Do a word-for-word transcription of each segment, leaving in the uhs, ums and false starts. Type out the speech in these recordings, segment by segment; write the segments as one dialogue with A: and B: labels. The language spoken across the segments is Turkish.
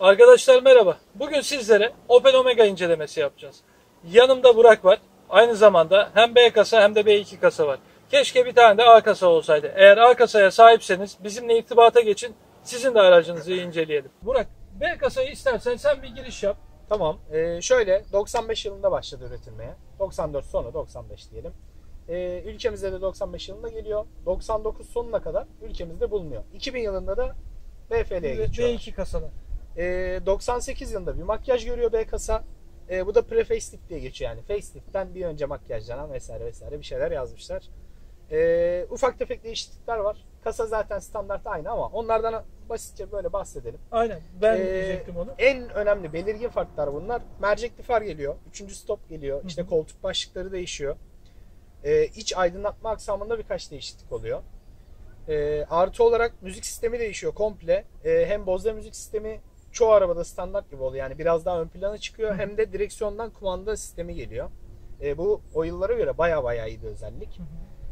A: Arkadaşlar merhaba. Bugün sizlere Opel Omega incelemesi yapacağız. Yanımda Burak var. Aynı zamanda hem B kasa hem de B iki kasa var. Keşke bir tane de A kasa olsaydı. Eğer A kasaya sahipseniz bizimle irtibata geçin. Sizin de aracınızı inceleyelim. Burak, B kasayı istersen sen bir giriş yap.
B: Tamam. Ee, şöyle doksan beş yılında başladı üretilmeye. doksan dört sonra doksan beş diyelim. Ee, ülkemizde de doksan beş yılında geliyor. doksan dokuz sonuna kadar ülkemizde bulunuyor. iki bin yılında da B F L'ye geçiyor.
A: B iki kasalar.
B: Ee, doksan sekiz yılında bir makyaj görüyor B kasa. Ee, bu da pre-facelift diye geçiyor yani. Facelift'ten bir önce makyajlanan vesaire vesaire bir şeyler yazmışlar. Ee, ufak tefek değişiklikler var. Kasa zaten standart aynı ama onlardan basitçe böyle bahsedelim.
A: Aynen. Ben
B: ee,
A: diyecektim onu.
B: En önemli belirgin farklar bunlar. Mercekli far geliyor. Üçüncü stop geliyor. İşte koltuk başlıkları değişiyor. Ee, iç aydınlatma aksamında birkaç değişiklik oluyor. Ee, artı olarak müzik sistemi değişiyor komple. Ee, hem Bose müzik sistemi çoğu arabada standart gibi oluyor. Yani biraz daha ön plana çıkıyor. Hem de direksiyondan kumanda sistemi geliyor. Ee, bu o yıllara göre baya baya iyi bir özellik.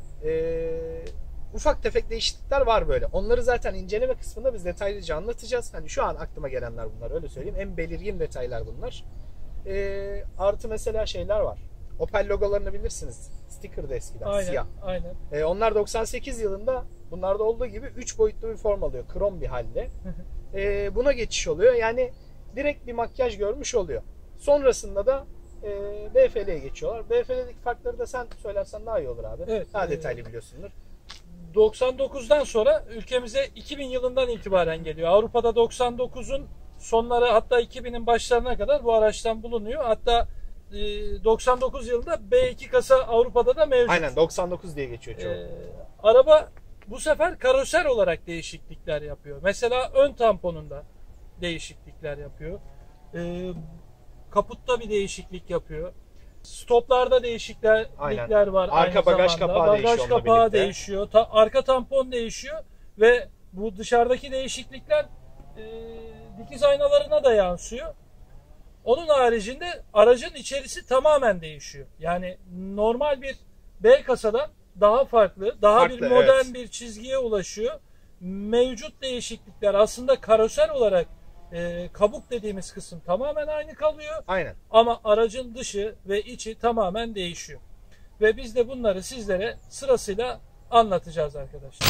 B: Ee, ufak tefek değişiklikler var böyle. Onları zaten inceleme kısmında biz detaylıca anlatacağız. Hani şu an aklıma gelenler bunlar, öyle söyleyeyim. En belirgin detaylar bunlar. Ee, artı mesela şeyler var. Opel logolarını bilirsiniz. Sticker'dı eskiden,
A: aynen,
B: siyah.
A: Aynen.
B: Ee, onlar doksan sekiz yılında bunlarda olduğu gibi üç boyutlu bir form alıyor. Krom bir halde. Ee, buna geçiş oluyor. Yani direkt bir makyaj görmüş oluyor. Sonrasında da e, B F L'ye geçiyorlar. B F L'deki farkları da sen söylersen daha iyi olur abi.
A: Evet,
B: daha
A: e,
B: detaylı biliyorsundur.
A: doksan dokuzdan sonra ülkemize iki bin yılından itibaren geliyor. Avrupa'da doksan dokuzun sonları, hatta iki binin başlarına kadar bu araçtan bulunuyor. Hatta doksan dokuz yılında B iki kasa Avrupa'da da mevcut.
B: Aynen, doksan dokuz diye geçiyor çoğu.
A: Ee, araba bu sefer karoser olarak değişiklikler yapıyor. Mesela ön tamponunda değişiklikler yapıyor. Ee, kaputta bir değişiklik yapıyor. Stoplarda değişiklikler Aynen. var.
B: Arka
A: aynı
B: bagaj
A: zamanda.
B: kapağı
A: bagaj
B: değişiyor.
A: kapağı değişiyor. Ta, arka tampon değişiyor ve bu dışarıdaki değişiklikler e, dikiz aynalarına da yansıyor. Onun haricinde aracın içerisi tamamen değişiyor. Yani normal bir B kasadan daha farklı, daha
B: farklı,
A: bir modern
B: evet.
A: bir çizgiye ulaşıyor. Mevcut değişiklikler aslında karoser olarak e, kabuk dediğimiz kısım tamamen aynı kalıyor.
B: Aynen.
A: Ama aracın dışı ve içi tamamen değişiyor. Ve biz de bunları sizlere sırasıyla anlatacağız arkadaşlar.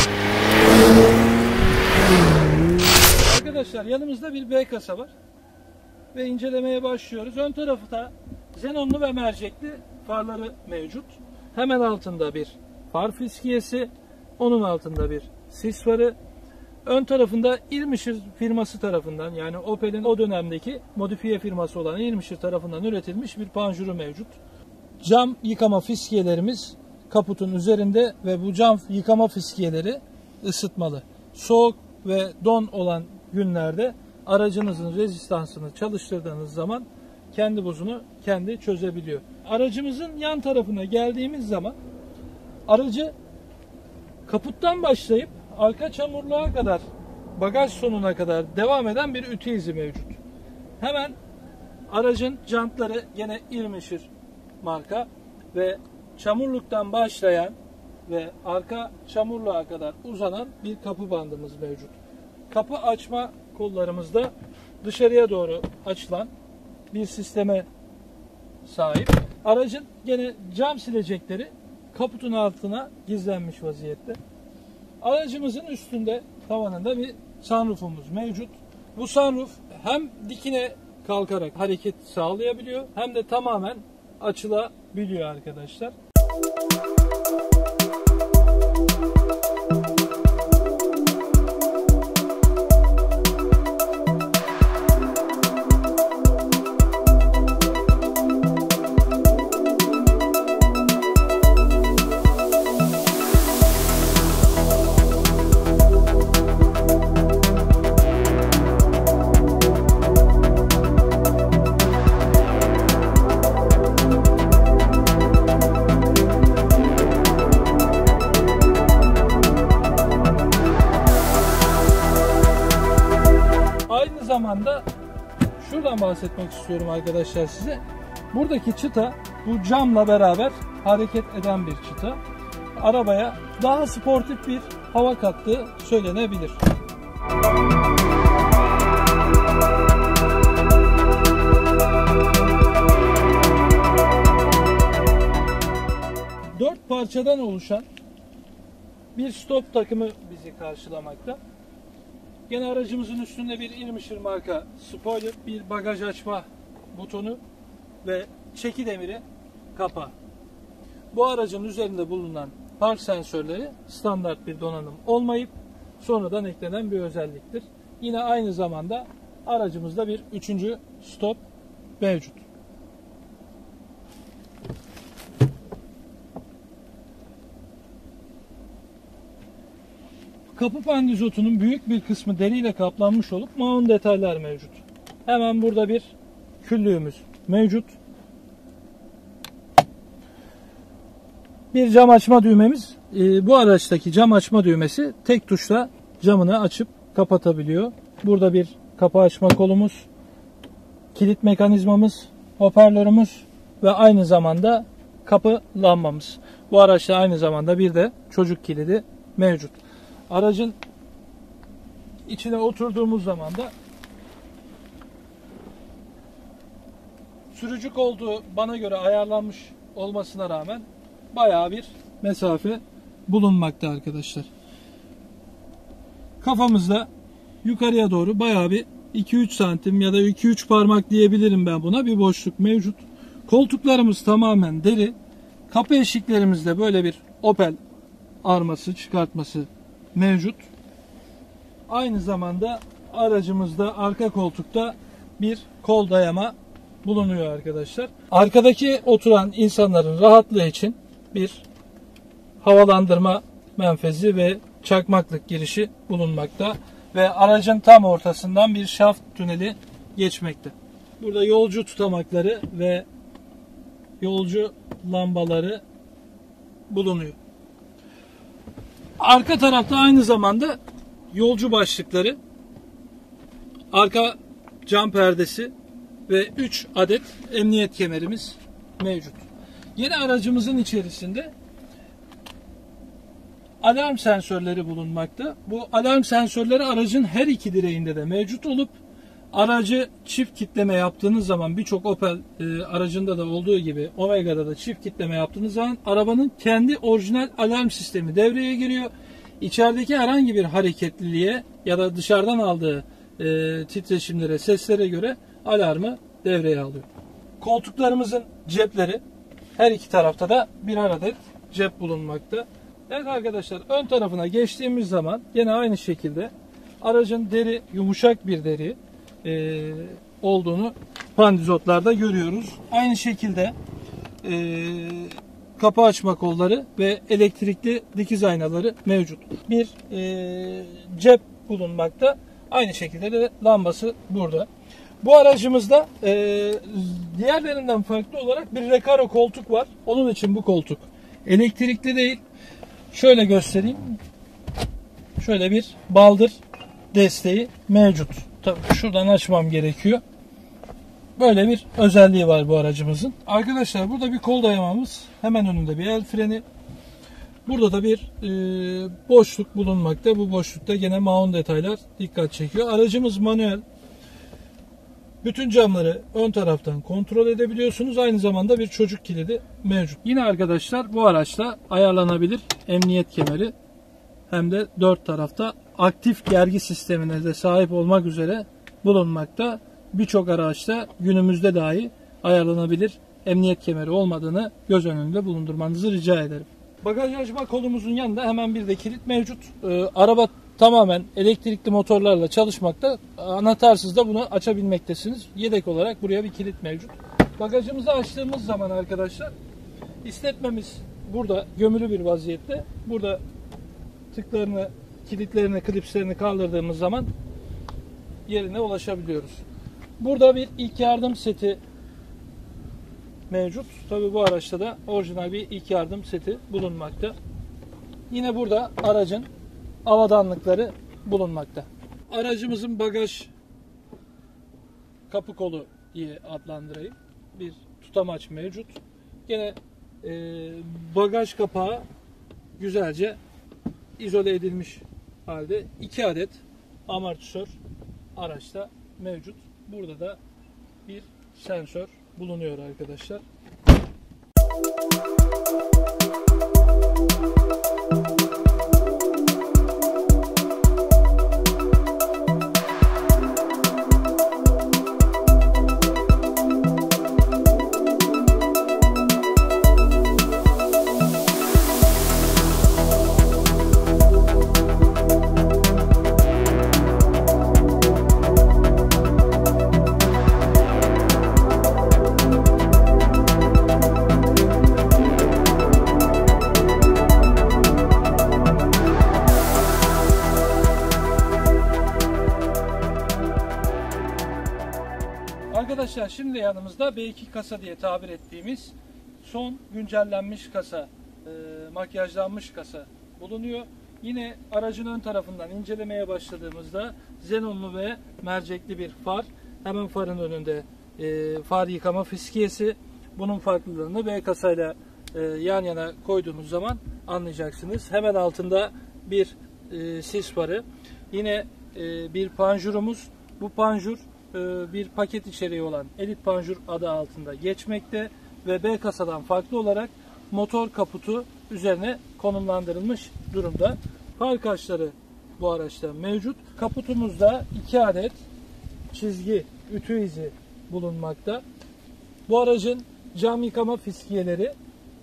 A: Arkadaşlar yanımızda bir B kasa var. Ve incelemeye başlıyoruz. Ön tarafı da xenonlu ve mercekli farları mevcut. Hemen altında bir far fiskiyesi, onun altında bir sis farı. Ön tarafında İrmişir firması tarafından, yani Opel'in o dönemdeki modifiye firması olan İrmişir tarafından üretilmiş bir panjuru mevcut. Cam yıkama fiskiyelerimiz kaputun üzerinde ve bu cam yıkama fiskiyeleri ısıtmalı. Soğuk ve don olan günlerde aracınızın rezistansını çalıştırdığınız zaman kendi buzunu kendi çözebiliyor. Aracımızın yan tarafına geldiğimiz zaman aracı kaputtan başlayıp arka çamurluğa kadar, bagaj sonuna kadar devam eden bir ütü izi mevcut. Hemen aracın jantları gene İrmişir marka ve çamurluktan başlayan ve arka çamurluğa kadar uzanan bir kapı bandımız mevcut. Kapı açma kollarımızda dışarıya doğru açılan bir sisteme sahip. Aracın gene cam silecekleri kaputun altına gizlenmiş vaziyette. Aracımızın üstünde, tavanında bir sunroofumuz mevcut. Bu sunroof hem dikine kalkarak hareket sağlayabiliyor hem de tamamen açılabiliyor arkadaşlar. Zamanda şuradan bahsetmek istiyorum arkadaşlar size. Buradaki çıta bu camla beraber hareket eden bir çıta. Arabaya daha sportif bir hava kattığı söylenebilir. parçadan oluşan bir stop takımı bizi karşılamakta. Gene aracımızın üstünde bir İrmişir marka spoiler, bir bagaj açma butonu ve çeki demiri kapağı. Bu aracın üzerinde bulunan park sensörleri standart bir donanım olmayıp sonradan eklenen bir özelliktir. Yine aynı zamanda aracımızda bir üçüncü stop mevcut. Kapı pandizotunun büyük bir kısmı deriyle kaplanmış olup maun detaylar mevcut. Hemen burada bir küllüğümüz mevcut. Bir cam açma düğmemiz. Bu araçtaki cam açma düğmesi tek tuşla camını açıp kapatabiliyor. Burada bir kapı açma kolumuz, kilit mekanizmamız, hoparlörümüz ve aynı zamanda kapı lambamız. Bu araçta aynı zamanda bir de çocuk kilidi mevcut. Aracın içine oturduğumuz zaman da sürücü koltuğu bana göre ayarlanmış olmasına rağmen bayağı bir mesafe bulunmakta arkadaşlar. Kafamızda yukarıya doğru bayağı bir iki üç santim ya da iki üç parmak diyebilirim ben buna, bir boşluk mevcut. Koltuklarımız tamamen deri. Kapı eşiklerimizde böyle bir Opel arması, çıkartması mevcut. Aynı zamanda aracımızda arka koltukta bir kol dayama bulunuyor arkadaşlar. Arkadaki oturan insanların rahatlığı için bir havalandırma menfezi ve çakmaklık girişi bulunmakta ve aracın tam ortasından bir şaft tüneli geçmekte. Burada yolcu tutamakları ve yolcu lambaları bulunuyor. Arka tarafta aynı zamanda yolcu başlıkları, arka cam perdesi ve üç adet emniyet kemerimiz mevcut. Yine aracımızın içerisinde alarm sensörleri bulunmakta. Bu alarm sensörleri aracın her iki direğinde de mevcut olup aracı çift kitleme yaptığınız zaman, birçok Opel e, aracında da olduğu gibi Omega'da da çift kitleme yaptığınız zaman arabanın kendi orijinal alarm sistemi devreye giriyor. İçerideki herhangi bir hareketliliğe ya da dışarıdan aldığı e, titreşimlere, seslere göre alarmı devreye alıyor. Koltuklarımızın cepleri, her iki tarafta da birer adet cep bulunmakta. Evet arkadaşlar, ön tarafına geçtiğimiz zaman yine aynı şekilde aracın deri, yumuşak bir deri e, olduğunu pandizotlarda görüyoruz. Aynı şekilde e, kapı açma kolları ve elektrikli dikiz aynaları mevcut. Bir e, cep bulunmakta. Aynı şekilde de lambası burada. Bu aracımızda e, diğerlerinden farklı olarak bir Recaro koltuk var. Onun için bu koltuk elektrikli değil. Şöyle göstereyim. Şöyle bir baldır desteği mevcut. Tabii şuradan açmam gerekiyor. Böyle bir özelliği var bu aracımızın. Arkadaşlar burada bir kol dayamamız. Hemen önünde bir el freni. Burada da bir e, boşluk bulunmakta. Bu boşlukta gene maun detaylar dikkat çekiyor. Aracımız manuel. Bütün camları ön taraftan kontrol edebiliyorsunuz. Aynı zamanda bir çocuk kilidi mevcut. Yine arkadaşlar bu araçta ayarlanabilir emniyet kemeri hem de dört tarafta aktif gergi sistemine de sahip olmak üzere bulunmakta. Birçok araçta günümüzde dahi ayarlanabilir emniyet kemeri olmadığını göz önünde bulundurmanızı rica ederim. Bagaj açma kolumuzun yanında hemen bir de kilit mevcut. Ee, araba tamamen elektrikli motorlarla çalışmakta. Anahtarsız da bunu açabilmektesiniz. Yedek olarak buraya bir kilit mevcut. Bagajımızı açtığımız zaman arkadaşlar istetmemiz burada gömülü bir vaziyette. Burada tıklarını, kilitlerini, klipslerini kaldırdığımız zaman yerine ulaşabiliyoruz. Burada bir ilk yardım seti mevcut. Tabi bu araçta da orijinal bir ilk yardım seti bulunmakta. Yine burada aracın avadanlıkları bulunmakta. Aracımızın bagaj kapı kolu diye adlandırayım. Bir tutamaç mevcut. Yine e, bagaj kapağı güzelce izole edilmiş halde. iki adet amortisör araçta mevcut. Burada da bir sensör bulunuyor arkadaşlar. Arkadaşlar şimdi yanımızda B iki kasa diye tabir ettiğimiz son güncellenmiş kasa, e, makyajlanmış kasa bulunuyor. Yine aracın ön tarafından incelemeye başladığımızda xenonlu ve mercekli bir far. Hemen farın önünde e, far yıkama fiskiyesi. Bunun farklılığını B kasayla e, yan yana koyduğumuz zaman anlayacaksınız. Hemen altında bir e, sis farı. Yine e, bir panjurumuz. Bu panjur bir paket içeriği olan Elite Panjur adı altında geçmekte ve B kasadan farklı olarak motor kaputu üzerine konumlandırılmış durumda. Far kaşları bu araçta mevcut. Kaputumuzda iki adet çizgi, ütü izi bulunmakta. Bu aracın cam yıkama fiskiyeleri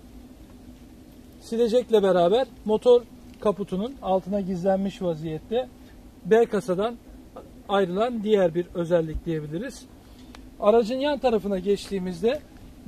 A: silecekle beraber motor kaputunun altına gizlenmiş vaziyette. B kasadan ayrılan diğer bir özellik diyebiliriz. Aracın yan tarafına geçtiğimizde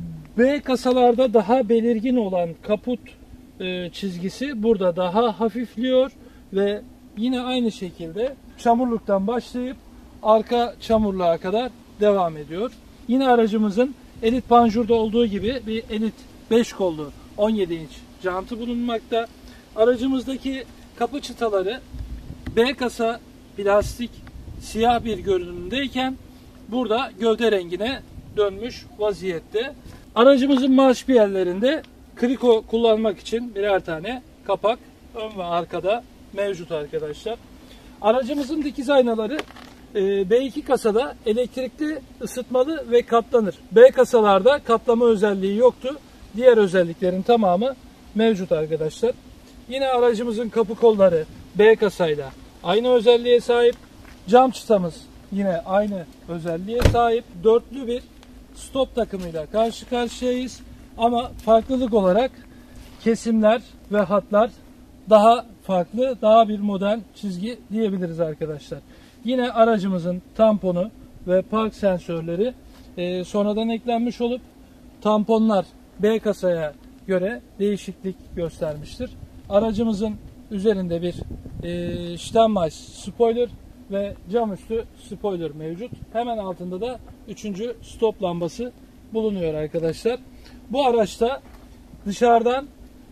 A: B kasalarda daha belirgin olan kaput e, çizgisi burada daha hafifliyor ve yine aynı şekilde çamurluktan başlayıp arka çamurluğa kadar devam ediyor. Yine aracımızın Elite Panjur'da olduğu gibi bir Elite beş kollu on yedi inç jantı bulunmakta. Aracımızdaki kapı çıtaları B kasa plastik siyah bir görünümdeyken burada gövde rengine dönmüş vaziyette. Aracımızın marşpiyerlerinde kriko kullanmak için birer tane kapak ön ve arkada mevcut arkadaşlar. Aracımızın dikiz aynaları B iki kasada elektrikli, ısıtmalı ve katlanır. B kasalarda katlama özelliği yoktu. Diğer özelliklerin tamamı mevcut arkadaşlar. Yine aracımızın kapı kolları B kasayla aynı özelliğe sahip. Cam çıtamız yine aynı özelliğe sahip. Dörtlü bir stop takımıyla karşı karşıyayız. Ama farklılık olarak kesimler ve hatlar daha farklı, daha bir modern çizgi diyebiliriz arkadaşlar. Yine aracımızın tamponu ve park sensörleri e, sonradan eklenmiş olup tamponlar B kasaya göre değişiklik göstermiştir. Aracımızın üzerinde bir e, Steinmeier spoiler ve cam üstü spoiler mevcut. Hemen altında da üçüncü stop lambası bulunuyor arkadaşlar. Bu araçta dışarıdan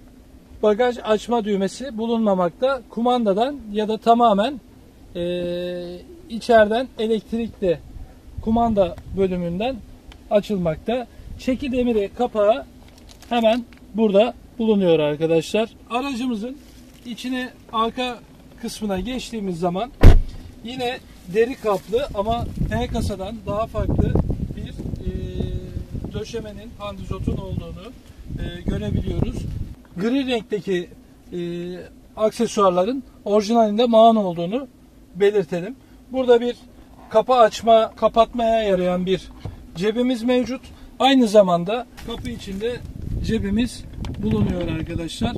A: bagaj açma düğmesi bulunmamakta. Kumandadan ya da tamamen e, içeriden elektrikli kumanda bölümünden açılmakta. Çeki demiri kapağı hemen burada bulunuyor arkadaşlar. Aracımızın içine arka kısmına geçtiğimiz zaman yine deri kaplı ama B kasadan daha farklı bir e, döşemenin, pandizotun olduğunu e, görebiliyoruz. Gri renkteki e, aksesuarların orijinalinde mağan olduğunu belirtelim. Burada bir kapı açma, kapatmaya yarayan bir cebimiz mevcut. Aynı zamanda kapı içinde cebimiz bulunuyor arkadaşlar.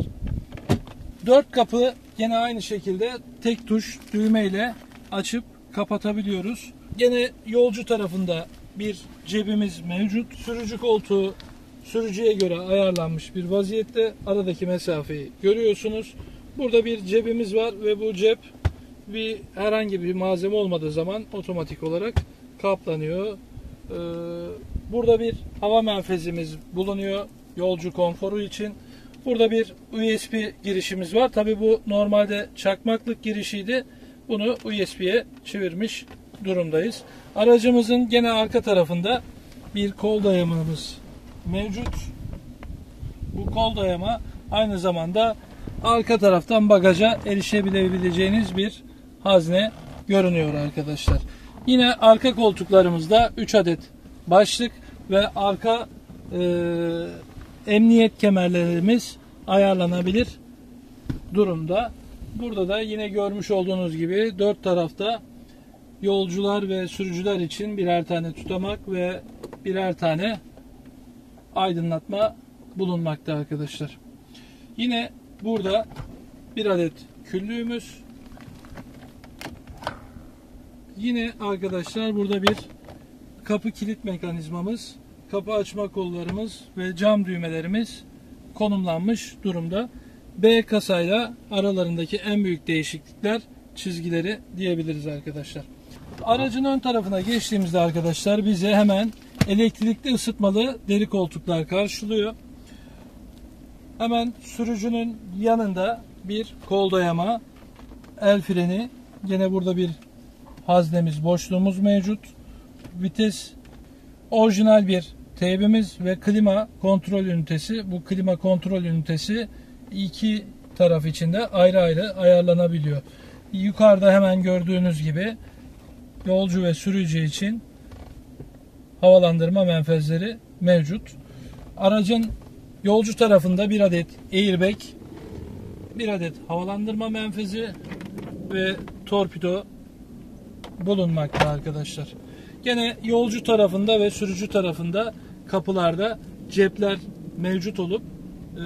A: Dört kapı yine aynı şekilde tek tuş düğme ile açıp kapatabiliyoruz. Gene yolcu tarafında bir cebimiz mevcut. Sürücü koltuğu sürücüye göre ayarlanmış bir vaziyette. Aradaki mesafeyi görüyorsunuz. Burada bir cebimiz var ve bu cep bir herhangi bir malzeme olmadığı zaman otomatik olarak kaplanıyor. Ee, burada bir hava menfezimiz bulunuyor yolcu konforu için. Burada bir U S B girişimiz var. Tabi bu normalde çakmaklık girişiydi. Bunu U S B'ye çevirmiş durumdayız. Aracımızın gene arka tarafında bir kol dayamamız mevcut. Bu kol dayama aynı zamanda arka taraftan bagaja erişebileceğiniz bir hazne görünüyor arkadaşlar. Yine arka koltuklarımızda üç adet başlık ve arka e, emniyet kemerlerimiz ayarlanabilir durumda. Burada da yine görmüş olduğunuz gibi dört tarafta yolcular ve sürücüler için birer tane tutamak ve birer tane aydınlatma bulunmakta arkadaşlar. Yine burada bir adet küllüğümüz. Yine arkadaşlar burada bir kapı kilit mekanizmamız, kapı açma kollarımız ve cam düğmelerimiz konumlanmış durumda. B kasayla aralarındaki en büyük değişiklikler çizgileri diyebiliriz arkadaşlar. Aracın ön tarafına geçtiğimizde arkadaşlar bize hemen elektrikli ısıtmalı deri koltuklar karşılıyor. Hemen sürücünün yanında bir kol dayama, el freni, yine burada bir haznemiz, boşluğumuz mevcut. Vites orijinal bir teybimiz ve klima kontrol ünitesi. Bu klima kontrol ünitesi iki taraf içinde ayrı ayrı ayarlanabiliyor. Yukarıda hemen gördüğünüz gibi yolcu ve sürücü için havalandırma menfezleri mevcut. Aracın yolcu tarafında bir adet airbag, bir adet havalandırma menfezi ve torpido bulunmakta arkadaşlar. Gene yolcu tarafında ve sürücü tarafında kapılarda cepler mevcut olup e,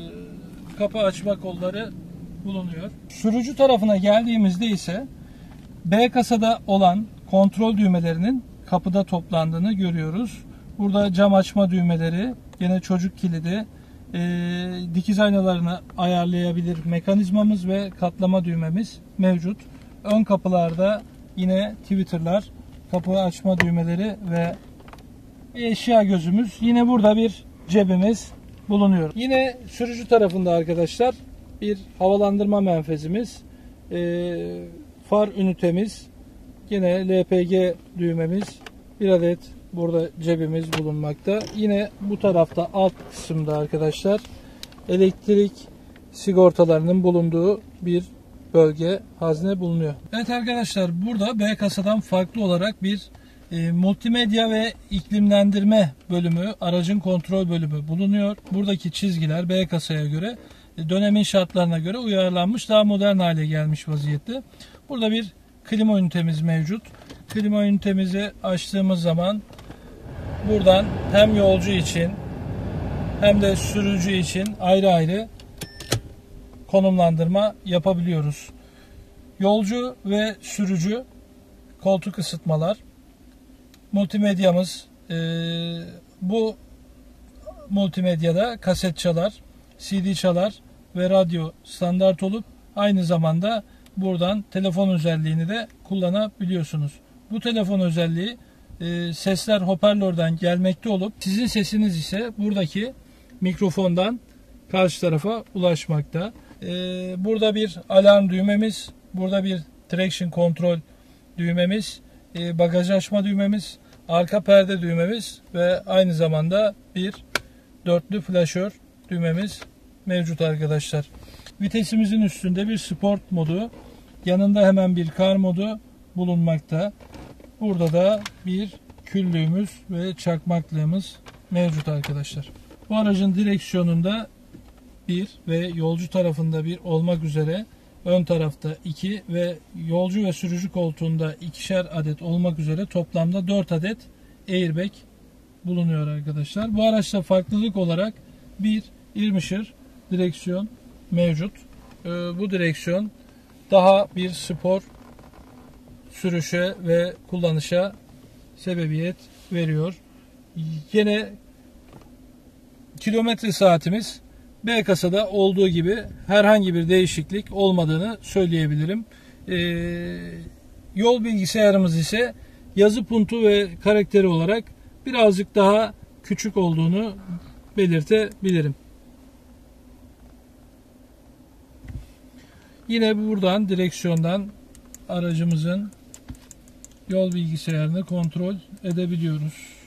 A: kapı açma kolları bulunuyor. Sürücü tarafına geldiğimizde ise B kasada olan kontrol düğmelerinin kapıda toplandığını görüyoruz. Burada cam açma düğmeleri, yine çocuk kilidi, e, dikiz aynalarını ayarlayabilir mekanizmamız ve katlama düğmemiz mevcut. Ön kapılarda yine tweeterlar, kapı açma düğmeleri ve eşya gözümüz. Yine burada bir cebimiz bulunuyor. Yine sürücü tarafında arkadaşlar bir havalandırma menfezimiz, e, far ünitemiz, yine L P G düğmemiz, bir adet burada cebimiz bulunmakta. Yine bu tarafta alt kısımda arkadaşlar elektrik sigortalarının bulunduğu bir bölge, hazne bulunuyor. Evet arkadaşlar, burada B kasadan farklı olarak bir e, multimedya ve iklimlendirme bölümü, aracın kontrol bölümü bulunuyor. Buradaki çizgiler B kasaya göre e, dönemin şartlarına göre uyarlanmış, daha modern hale gelmiş vaziyette. Burada bir klima ünitemiz mevcut. Klima ünitemizi açtığımız zaman buradan hem yolcu için hem de sürücü için ayrı ayrı konumlandırma yapabiliyoruz. Yolcu ve sürücü koltuk ısıtmalar, multimedyamız, e, bu multimedyada kaset çalar, C D çalar ve radyo standart olup aynı zamanda buradan telefon özelliğini de kullanabiliyorsunuz. Bu telefon özelliği e, sesler hoparlörden gelmekte olup sizin sesiniz ise buradaki mikrofondan karşı tarafa ulaşmakta. E, burada bir alarm düğmemiz, burada bir traction kontrol düğmemiz, e, bagaj açma düğmemiz, arka perde düğmemiz ve aynı zamanda bir dörtlü flaşör düğmemiz mevcut arkadaşlar. Vitesimizin üstünde bir sport modu, yanında hemen bir kar modu bulunmakta. Burada da bir küllüğümüz ve çakmaklığımız mevcut arkadaşlar. Bu aracın direksiyonunda bir ve yolcu tarafında bir olmak üzere ön tarafta iki ve yolcu ve sürücü koltuğunda ikişer adet olmak üzere toplamda dört adet airbag bulunuyor arkadaşlar. Bu araçta farklılık olarak bir irmişir direksiyon mevcut. Bu direksiyon daha bir spor sürüşe ve kullanışa sebebiyet veriyor. Yine kilometre saatimiz B kasada olduğu gibi herhangi bir değişiklik olmadığını söyleyebilirim. Ee, yol bilgisayarımız ise yazı puntu ve karakteri olarak birazcık daha küçük olduğunu belirtebilirim. Yine buradan direksiyondan aracımızın yol bilgisayarını kontrol edebiliyoruz.